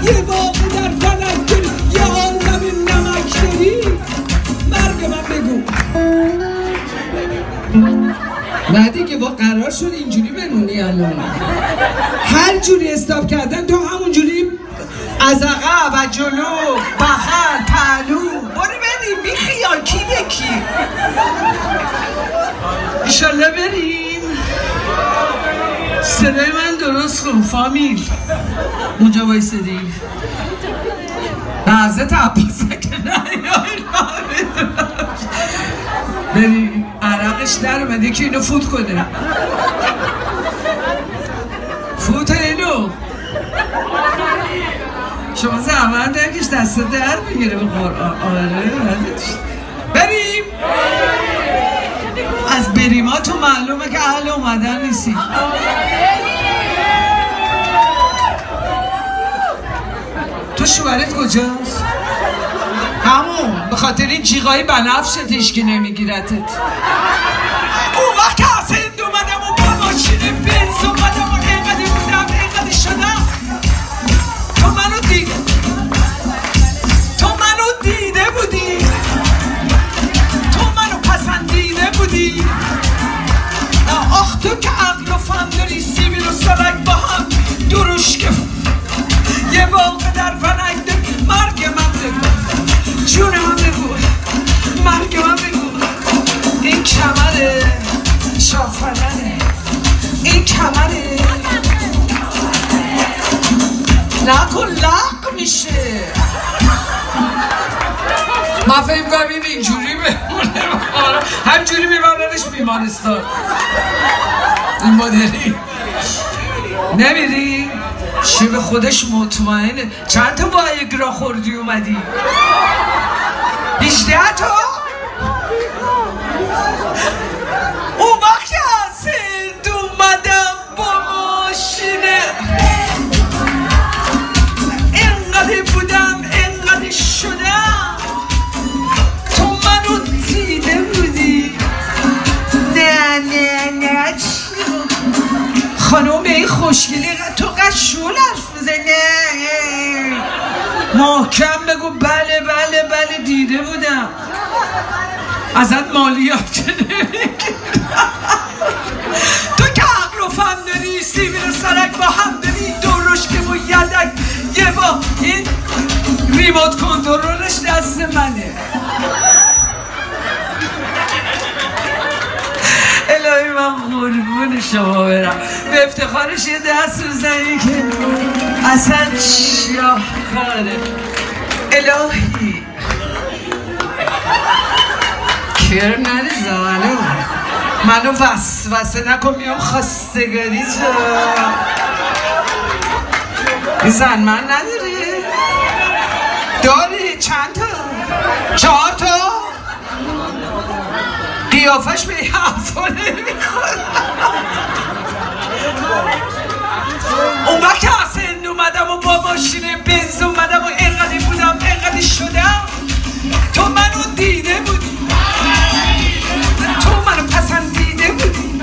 یه باغ در فلک داری، یه عالم نمک داری. مرگ من بگو. نه دیگه با قرار شد اینجوری بمونی الان. هر جوری استاپ کردن تو همونجوری از عقب و جلو بغل پهلو برو بریم بی خیال کی به کی. ایشالله بریم. صدای من درست کن فامیل. اونجا بایستدی بعضه تپیسه که نه بریم. عرقش در اومده که اینو فوت کنه. فوت اینو شما زحمت درکش دست در میگیره به قرآن. آره بریم. از بریماتو معلومه که اهل اومدن نیستی. تو شوهرت کجاست؟ همون به خاطر این جیغای بنفشت هیچکی نمیگیرتت. اون وقت که از هند اومدم و با ماشین بنز اومدم و اینقدر بودم اینقدر شدم. تو منو دیده بودی. تو منو پسندیده بودی. آخ تو که عقل و فهم داری، سیبیل و سرک با هم دروشکه یه باغ در فلک داری. مرگ من بگو، جون من بگو، مرگ من بگو. این کمره شافرنه، این کمره نکن لق میشه. من فهم کنم این اینجوری بمونه، همجوری میبرنش بیمارستان. این مادری نمیری؟ چی به خودش مطمئنه. چند تا وایگرا خوردی اومدی؟ 18 تا؟ اون وقت که از هند اومدم با ماشینه اینقدر بودم اینقدر شدم. تو منو دیده بودی. نه خانوم این خوشگلی تو قشول حرف میزنی. محکم بگو بله دیده بودم. ازت مالیات نمیگیرم. تو که عقل و فهم داری، سیبیل و سرک با هم داری، دورشکه و یدک یه با این ریموت کنترلش دست منه. الهی من قربون شما برم. به افتخارش یه دست بزنی که اصلا شاهکاره. الهی کیر نریزم منو وسوسه نکن. میام خواستگاری تو. این زن من نداری؟ داری؟ چند تا؟ 4 تا؟ قیافش به این حرفا نمیخواد. اون وقت که از هند اومدم و با ماشین بنز اومدم و اینقدر بودم اینقدر شدم. تو منو دیده بودی. تو منو پسندیده بودی.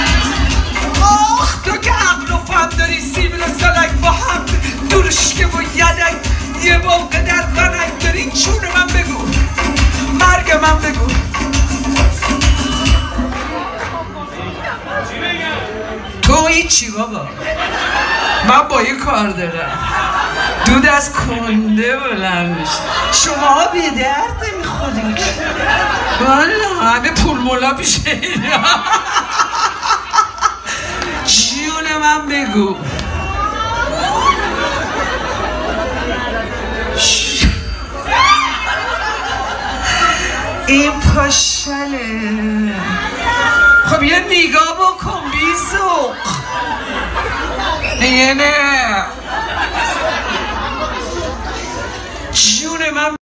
آخ تو که عقل و فهم داری، سیبیل و سلک با هم دورشکه و یدک یه باغ در فلک داری. چون من بگو، مرگ من بگو. تو هیچی بابا. من با این کار دارم. دود از کنده بلند میشه. شما به درد میخورین که والا همه پول مولا پیشه اینا. جون من بگو. این پاشله. خب یه نگاه بکن بیزوق. یه نه جون من